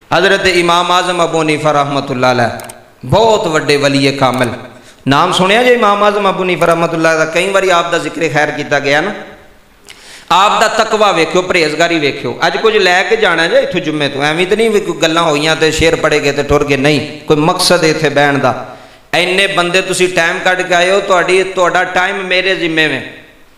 حضرت امام اعظم ابو حنیفہ رحمۃ اللہ علیہ بہت وڈے ولی کامل. نام سنیا جی امام اعظم ابو حنیفہ رحمۃ اللہ علیہ. کئی باری آپ دا ذکر خیر کیتا گیا نا. آپ دا تقوی ویکھو, پرہیزگاری ویکھو. اج کچھ لے کے جانا جی اتوں جمعے تو, ایویں تو نہیں بھی کوئی گلاں ہوئیاں تے شیر پڑھے گئے تے ٹر گئے, نہیں. کوئی مقصد ہے اتنے بہن دا. اینے بندے تسی ٹائم کٹ کے آئے ہو, تہاڈا ٹائم میرے ذمے میں.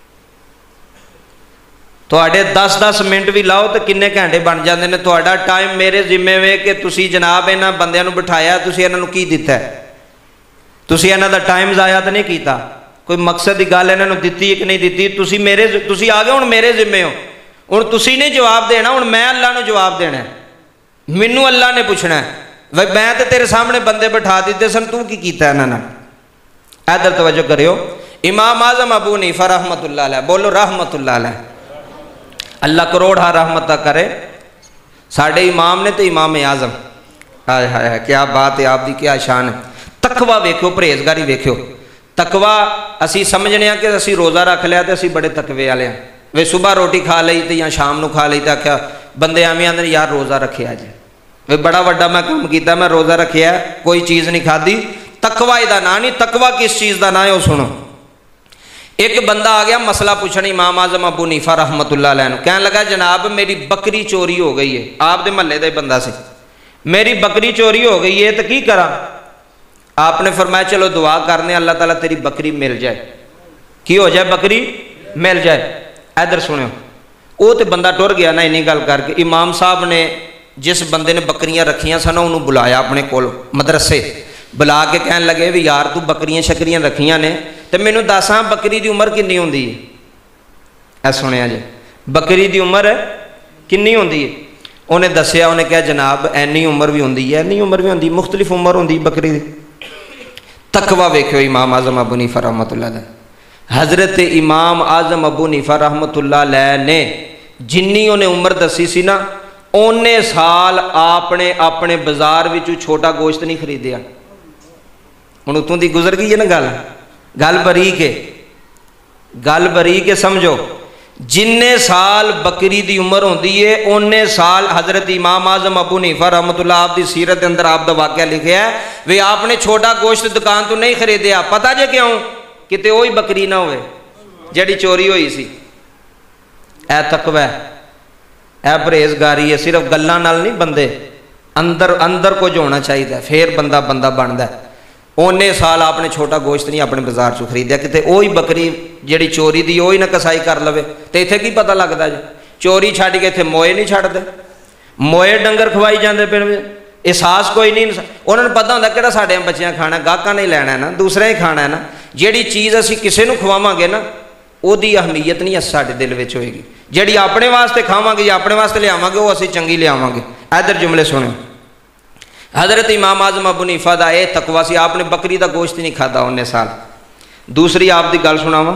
تہاڈے 10-10 منٹ بھی لاؤ تو کنے گھنٹے بن جاندے نے. تہاڈا ٹائم میرے ذمے میں کہ تسی جناب انہاں بندیاں نوں بٹھایا, تسی انہاں نوں کی دتا ہے؟ تسی انہاں دا ٹائم ضائع تو نہیں کیتا. کوئی مقصد دی گل انہاں نوں دتی کہ نہیں دتی. تسی آ گئے ہن میرے ذمے ہو. ہن تسی نہیں جواب دینا, ہن میں اللہ نوں جواب دینا ہے. مینوں اللہ نے پوچھنا ہے بھائی میں تے تیرے سامنے بندے بٹھا دیتے سن, تو کی کیتا ہے انہاں نال؟ ادھر توجہ کریو. امام اعظم ابو حنیفہ رحمۃ اللہ علیہ, بولو رحمۃ اللہ علیہ. اللہ کروڑ ہا رحمت کرے. ساڈے امام نے تو امام اعظم, ہائے ہائے ہائے کیا بات ہے, آپ دی کیا شان ہے. تقوی ویکھو, پرہیزگاری ویکھو. تقوی اسی سمجھنے ہیں کہ اسی روزہ رکھ لیا تو اسی بڑے تقوی والے ہیں. وے صبح روٹی کھا لئی تے یا شام نو کھا لئی تے آکھیا بندے ایویں آندے یار روزہ رکھیا جی, وے بڑا وڈا میں کام کیتا, میں روزہ رکھیا کوئی چیز نہیں کھادی. تقوی دا نام نہیں. تقوی کس چیز دا نام ہے وہ سنو. ایک بندہ آ گیا مسئلہ پوچھنے امام اعظم ابو حنیفہ رحمۃ اللہ علیہ. کہنے لگا جناب میری بکری چوری ہو گئی ہے. آپ دے محلے دا ہی بندہ سی. میری بکری چوری ہو گئی ہے تو کی کراں؟ آپ نے فرمایا چلو دعا کرنے اللہ تعالیٰ تیری بکری مل جائے. کی ہو جائے؟ بکری مل جائے. ادھر سنو, وہ تو بندہ ٹر گیا نا اینی گل کر کے. امام صاحب نے جس بندے نے بکریاں رکھیاں سن انہوں بلایا اپنے کول مدرسے, بلا کے کہنے لگے بھی یار تو بکریاں شکریاں رکھیاں نے تو مینوں دس ہاں بکری دی عمر کنی ہوندی ہے؟ اے سنیا جی بکری دی عمر کنی ہوندی ہے؟ انہیں دسیا, انہیں کہا جناب اینی عمر بھی ہوندی ہے, اینی عمر بھی ہوندی, مختلف عمر ہوندی بکری دی. تقوی ویکھو امام اعظم ابو حنیفہ رحمۃ اللہ علیہ. حضرت امام اعظم ابو حنیفہ رحمۃ اللہ علیہ نے جنی انہیں عمر دسی سی نا, اونے سال آپ نے اپنے بازار وچوں چھوٹا گوشت نہیں خریدیا. ہن اتوں دی گزر گئی ہے نا گل. گل بری کے سمجھو. جن سال بکری دی عمر ہوندی ہے اونے سال حضرت امام اعظم ابو حنیفہ رحمۃ اللہ آپ دی سیرت اندر آپ دا واقعہ لکھیا ہے وی آپ نے چھوٹا گوشت دکان تو نہیں خریدیا. پتہ جے کیوں؟ کتے وہی بکری نہ ہوئے جڑی چوری ہوئی سی. اے تقوی, اے پرہیزگاری ہے. صرف گلاں نال نہیں, بندے اندر کچھ ہونا چاہیے پھر بندہ بنتا ہے. اونے سال آپ نے چھوٹا گوشت نہیں اپنے بازار چوں خریدیا. کتے وہی بکری جڑی چوری دی وہی نہ کسائی کر لوے تو اتنے کی پتہ لگتا جی. چوری چھڈ کے اتنے موئے نہیں چھڈتے, موئے ڈنگر کھوائی جاندے پے. احساس کوئی نہیں. انہوں نے پتہ ہوتا کہڑا ساڈے بچیاں کھانا, گاہکاں نہیں لینا ہے نا, دوسرے ہی کھانا ہے نا. جیڑی چیز اسی کسے نو کھواواں گے نا وہ دی اہمیت نہیں ساڈے دل وچ ہوئے گی. جیڑی اپنے واسطے کھاواں گے یا اپنے واسطے لیاواں گے وہ اسی چنگی لیاواں گے. ادھر جملے سنیں. حضرت امام اعظم ابو حنیفہ دا اے تقوی سی, آپ نے بکری دا گوشت نہیں کھادا اننے سال. دوسری آپ دی گل سناواں,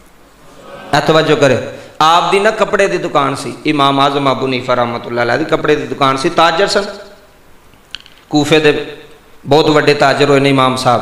توجہ کرے. آپ دی نا کپڑے دی دکان سی. امام اعظم ابو حنیفہ رحمۃ اللہ علیہ دی کپڑے دی دکان سی. تاجر سن, کوفے دے بہت وڈے تاجر ہوئے نے امام صاحب.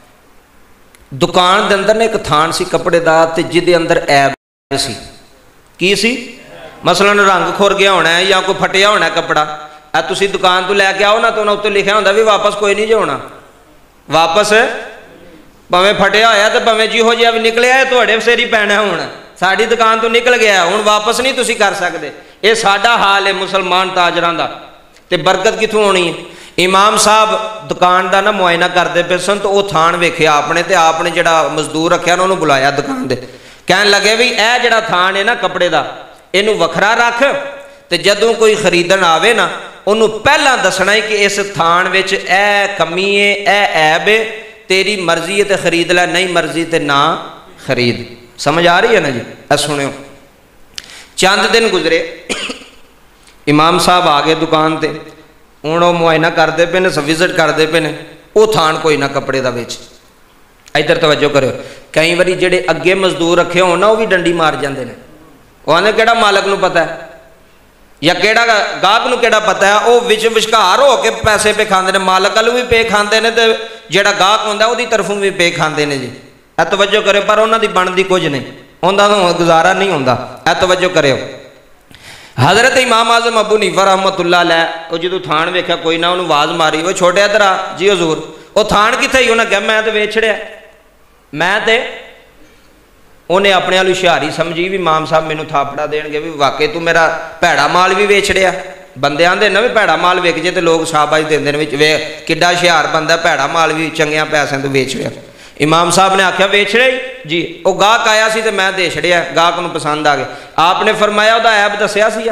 دکان دے اندر نے ایک تھان سی کپڑے دا تے جدے اندر عیب سی. کی سی؟ مثلا رنگ کھور گیا ہونا ہے یا کوئی پھٹیا ہونا ہے کپڑا. تسی دکان تو لے کے آؤ نا تو انہوں اتنے لکھا ہوتا بھی واپس کوئی نہیں جو ہونا, واپس پویں پھٹیا ہوا تو پویں جہو جہا بھی نکلیا ہے تھوڑے سر ہی پینا ہونا. ساری دکان تو نکل گیا ہوں واپس نہیں تسی کر سکتے. یہ ساڈا حال ہے مسلمان تاجراں دا. تے برکت کتوں ہونی ہے؟ امام صاحب دکان دا نا معائنہ کرتے پے سن تو وہ تھان ویکھیا آپ نے, تے آپ نے جڑا مزدور رکھیا نا انہوں بلایا دکان دے. کہن لگے بھی اے جڑا تھان ہے نا کپڑے دا اینوں وکھرا رکھ, تے جدوں کوئی خریدن آوے نا انہوں پہلا دسنا ہے کہ اس تھان وچ اے کمی ہے, اے عیب ہے, تیری مرضی ہے تے خرید لے, نہیں مرضی تے نہ خرید. سمجھ آ رہی ہے نا جی؟ اے سنو. چند دن گزرے, امام صاحب آ گئے دکان تے. ہوں وہ معائنہ کرتے پے نے, وزٹ کرتے پے نے. وہ تھان کوئی نہ کپڑے دا وچ. ادھر توجہ کرو. کئی باری جڑے اگے مزدور رکھے ہو نا وہ بھی ڈنڈی مار جاندے نے. وہ آندے کہڑا مالک نو پتہ ہے یا کیڑا گاہک نو کیڑا پتہ ہے. وہ وچکار ہو کے پیسے پہ کھاندے نے, مالک والوں بھی پے کھاندے نے تے جڑا گاہک ہوندا ہے وہ دی طرفوں بھی پے کھاندے نے جی. اے توجہ کرے. پر انہاں دی بنتی کچھ نہیں, انہاں دا گزارا نہیں ہوندا. اے توجہ کرے. حضرت امام اعظم ابو حنیفہ رحمۃ اللہ علیہ وہ جدوں تھان ویکھیا کوئی نہ انہوں آواز ماری، وہ چھوٹے ادھر آ جی حضور، وہ تھان کتنے ہی؟ انہیں کہا میں تو ویچ چھڑیا، میں تے انہیں اپنے والوں ہوشیاری سمجھی بھی امام صاحب مینوں تھاپڑا دین گے بھی واقعی تو میرا بھیڑا مال بھی ویچ چھڑیا۔ بندے آندے نا بھی بھیڑا مال وک جے تے لوگ شاباش دیندے نے، وے کڈا ہوشیار بندہ، بھیڑا مال بھی چنگیاں پیسوں تو ویچ چھڑیا۔ امام صاحب نے آخیا ویچ چھڑیا جی، وہ گاہک آیا سی تے میں دے چھڑیا، گاہک نوں پسند آ گیا۔ آپ نے فرمایا وہ عیب دسیا سی،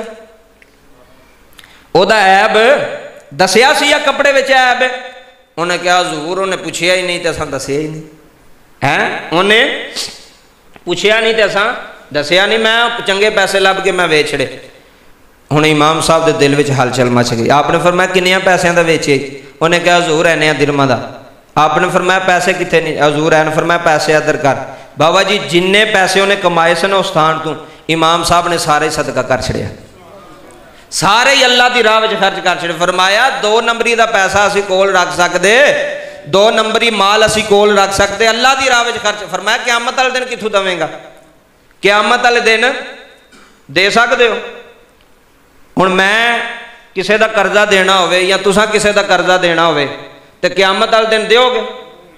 وہ عیب دسیا سی یا کپڑے وچ عیب؟ انہیں کہا حضور انہیں پوچھیا ہی نہیں تے اساں دسیا ہی نہیں ہے، انہیں پوچھیا نہیں تے اساں دسیا نہیں، میں چنگے پیسے لب کے میں ویچ چھڑے۔ ہن امام صاحب دے دل وچ ہلچل مچ گئی۔ آپ نے فرمایا کنیاں پیسیاں دا ویچے؟ انہیں کہا حضور اینیاں درہماں دا۔ آپ نے فرمایا پیسے کتنے نہیں؟ حضور این فرمایا پیسے ادھر کر۔ بابا جی جننے پیسے انہیں کمائے سن اس تھان تو امام صاحب نے سارے صدقہ کر چھڑیا، سارے ہی اللہ دی راہ وچ خرچ کر چھڑے۔ فرمایا 2 نمبری دا پیسہ اسی کول رکھ سکدے، 2 نمبری مال اسی کول رکھ سکتے، اللہ دی راہ وچ خرچ۔ فرمایا قیامت والے دن کتھوں دویں گا؟ قیامت والے دن دے سکدے ہو؟ ہن میں کسے دا قرضہ دینا ہوئے یا تساں کسے دا قرضہ دینا ہوئے تے قیامت والے دن دیو گے؟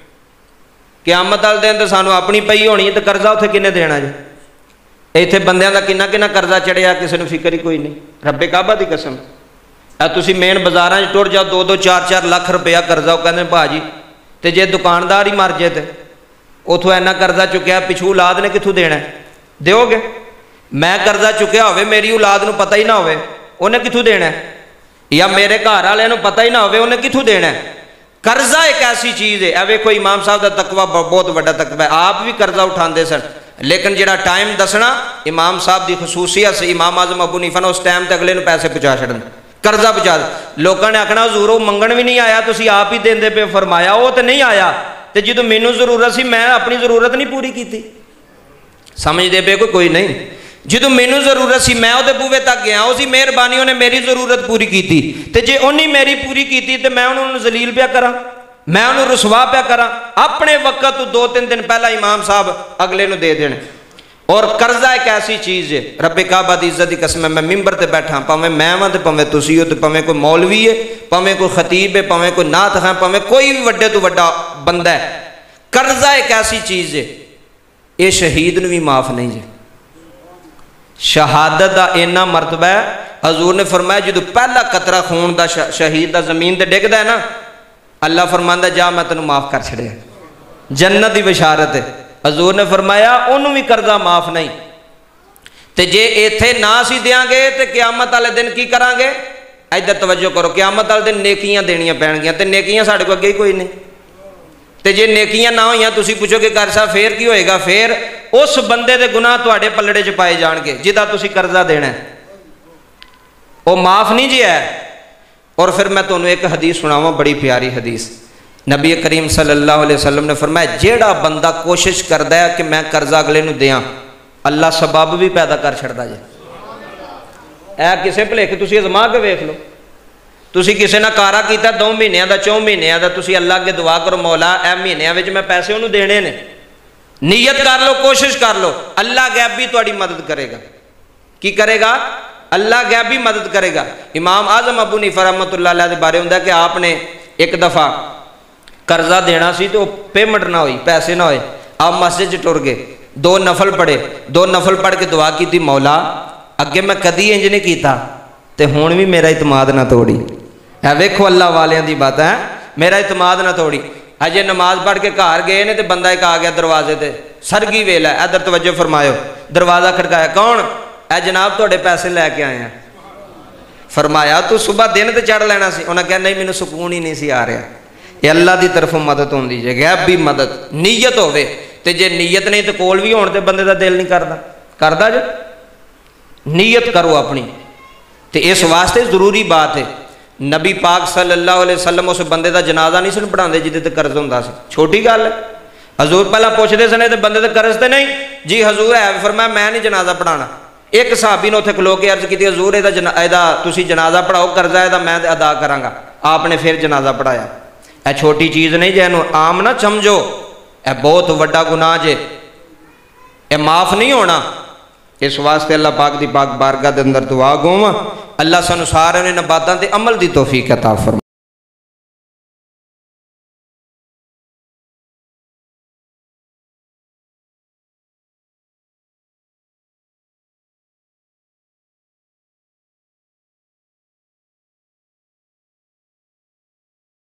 قیامت والے دن تے سانو اپنی پئی ہونی ہے تے قرضہ اتھے کنے دینا جی؟ ایتھے بندیاں دا کنا کنا قرضہ چڑھیا کسے نو فکر ہی کوئی نہیں۔ رب کعبہ دی قسم تسی مین بازاراں وچ ٹر جاؤ 2-2 4-4 لاکھ روپیہ قرضہ، وہ کہندے بھا جی تے جے دکاندار ہی مر جائے تے اتھوں اینا قرضہ چکیا پچھو اولاد نے کتھوں دینا ہے؟ دیو گے؟ میں قرضہ چکیا ہوئے میری اولاد نو پتہ ہی نہ ہوئے انہیں کتھوں دینا ہے؟ یا میرے گھر والے نو پتہ ہی نہ ہوئے انہیں کتھوں دینا ہے؟ قرضہ ایک ایسی چیز ہے، اے کوئی امام صاحب دا تقوی بہت بڑا تقوی ہے، آپ بھی قرضہ اٹھاندے سن لیکن جڑا ٹائم دسنا امام صاحب دی خصوصیت سے امام اعظم ابو حنیفہ نے اس ٹائم تے اگلے نو پیسے پہنچا چھڑن، قرضہ پہنچا۔ لوگوں نے آکھنا حضور وہ منگن بھی نہیں آیا تسی آپ ہی دیندے پے۔ فرمایا وہ تے نہیں آیا تے جدوں مینوں ضرورت سی میں اپنی ضرورت نہیں پوری کیتی، سمجھ دے پے کوئی نہیں؟ جدوں مینوں ضرورت سی میں وہ بوے تک گیا، اسی مہربانی انہیں میری ضرورت پوری کیتی تے جے انہیں میری پوری کیتی تے میں انہوں ذلیل پیا کراں، میں انہوں رسوا پیا کراں؟ اپنے وقت تو 2-3 دن پہلا امام صاحب اگلے نو دے دینے۔ اور قرضہ ایک ایسی چیز ہے، رب کعبہ دی عزت دی قسم ہے، میں ممبر تے بیٹھا پاویں میں ہاں تے پاویں تسی ہو تے پاویں کوئی مولوی ہے، پاویں کوئی خطیب ہے، پاویں کوئی نعت خواں، پاویں کوئی بھی وڈے تو وڈا بندہ ہے، قرضہ ایک ایسی چیز ہے یہ شہید نو بھی معاف نہیں جے۔ شہادت دا اینا مرتبہ ہے، حضور نے فرمایا جدو پہلا قطرہ خون دا شہید دا زمین تے ڈگ دا ہے نا، اللہ فرماندا جا میں تینوں معاف کر چھڑیا، جنت دی بشارت ہے۔ حضور نے فرمایا انہوں بھی قرضہ معاف نہیں تے جے ایتھے نہ سی دیاں گے تے قیامت والے دن کی کران گے؟ ادھر توجہ کرو، قیامت والے دن نیکیاں دینیاں پین گیاں تے نیکیاں ساڈے کو اگے ہی کوئی نہیں تے جے نیکیاں نہ ہوئیاں تسی پوچھو کہ قاری صاحب پھر کی ہوئے گا؟ پھر اس بندے دے گناہ تواڈے پلڑے چ پائے جان گے جدا تسی قرضہ دینا ہے، وہ معاف نہیں جی ہے۔ اور پھر میں تمہیں ایک حدیث سناواں، بڑی پیاری حدیث، نبی کریم صلی اللہ علیہ وسلم نے فرمایا جیڑا بندہ کوشش کردا ہے کہ میں قرضہ اگلے نو دیاں، اللہ سبب بھی پیدا کر چھڑدا جے۔ اے کسے بھلیکھے تسی ازما کے ویکھ لو، تسی کسے نہ کارا کیتا 2 مہینیاں دا 4 مہینیاں دا، تسی اللہ کے دعا کرو مولا اے مہینیاں وچ میں پیسے انہوں دینے نے، نیت کر لو، کوشش کر لو، اللہ غیب بھی تہاڈی مدد کرے گا۔ کی کرے گا؟ اللہ غیب بھی مدد کرے گا۔ امام اعظم ابو حنیفہ رحمۃ اللہ علیہ دے بارے ہوندا ہے کہ آپ نے ایک دفعہ قرضہ دینا سی تو پیمنٹ نہ ہوئی، پیسے نہ ہوئے، آپ مسجد چ ٹر گئے، 2 نفل پڑھے، 2 نفل پڑھ کے دعا کی تھی مولا اگے میں کدی انج نہیں کیتا تے ہون بھی میرا اعتماد نہ توڑی۔ اے ویکھو اللہ والیاں دی بات ہے، میرا اعتماد نہ توڑی۔ اجے نماز پڑھ کے گھر گئے نے تے بندہ ایک آ گیا دروازے تے، سرگی ویلا، ادھر توجہ فرمایو، دروازہ کھڑکایا، کون؟ اے جناب تواڈے پیسے لے کے آئے ہیں۔ فرمایا تو صبح دن تے چڑھ لینا سی، انہاں کہا نہیں مینوں سکون ہی نہیں سی آ رہا۔ یہ اللہ دی طرفوں مدد ہوندی جے، غیب بھی مدد، نیت ہوے تے جے نیت نہیں تے کول بھی ہون تے بندے دا دل نہیں کردا جے، نیت کرو اپنی تے اس واسطے ضروری بات ہے۔ نبی پاک صلی اللہ علیہ وسلم اس بندے دا جنازہ نہیں سن پڑھاندے جدے تے قرض ہوندا سی، چھوٹی گل ہے۔ حضور پہلا پوچھدے سنے تے بندے تے قرض تے نہیں؟ جی حضور ہے، فرمایا میں نہیں جنازہ پڑھانا۔ ایک صحابی نے اتنے کھلو کے عرض کی حضور ایدا تسی جنازہ پڑھاؤ، قرضہ ایدا میں ادا کراں گا۔ آپ نے پھر جنازہ پڑھایا۔ اے چھوٹی چیز نہیں جے نو عام نہ سمجھو، اے بہت وڈا گناہ جے، اے معاف نہیں ہونا۔ اس واسطے اللہ پاک دی پاک بارگاہ دے اندر دعا گوواں اللہ سانو سارے نے نباتاں تے عمل دی توفیق عطا فرمائے۔